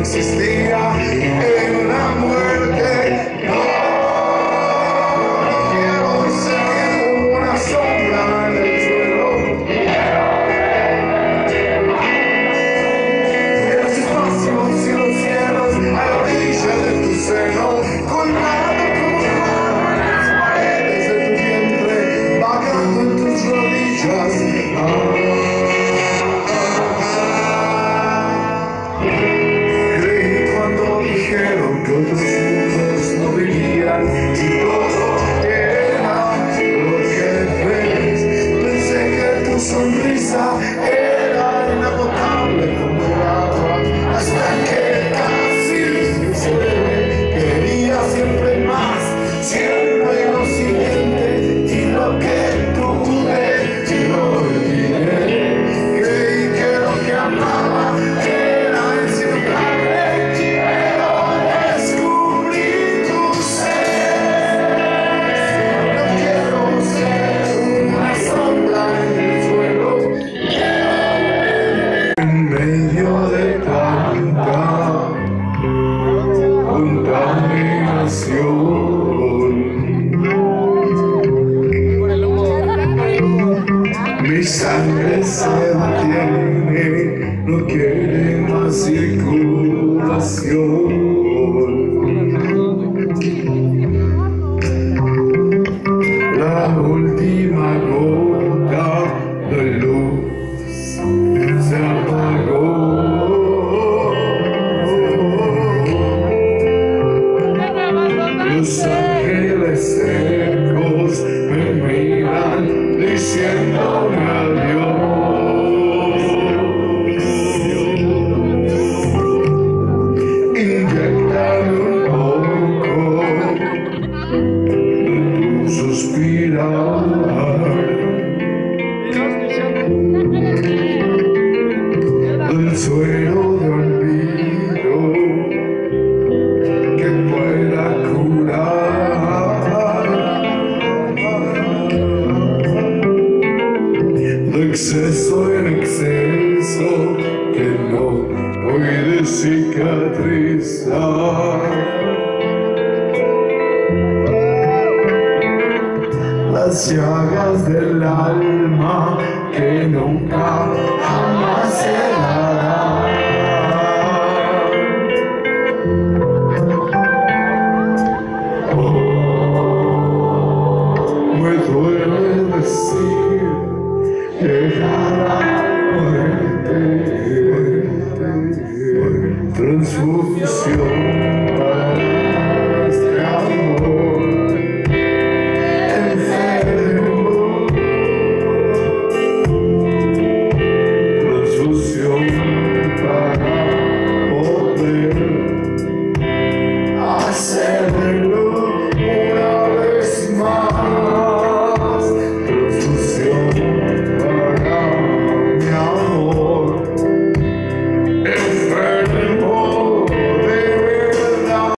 consistía en la muerte. No quiero ser una sombra en el suelo. En los espacios y los cielos, a la orilla de tu seno, colgado como clavo en las paredes de tu vientre, vagando en tus rodillas. Creí cuando dijeron que otros mundos no vivían y todo era lo que ves. Pensé que tu sonrisa era inagotable como el agua, hasta que casi se ve. Quería siempre más, siempre lo siguiente, y lo que tuve lo olvidé. Creí que lo que amaba era insuperable, pero descubrí tu ser. No quiero ser una sombra en el suelo. En medio de tanta contaminación, mi sangre se detiene, no quiere más circulación. La última gota de luz se apagó. Los ángeles secos me miran diciéndome adiós. Inyectame un poco de tu suspirar, del suelo de olvido que pueda curar, de exceso en exceso que no puede cicatrizar. Las llagas del alma que nunca